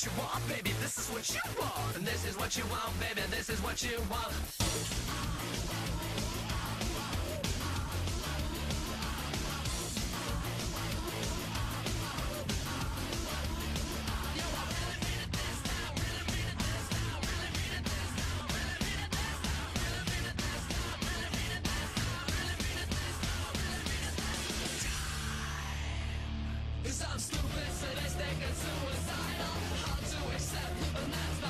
what you want, baby, this is what you want. And this is what you want, baby, this is what you want. Cause I'm stupid, sadistic, and suicidal. Hard to accept, and that's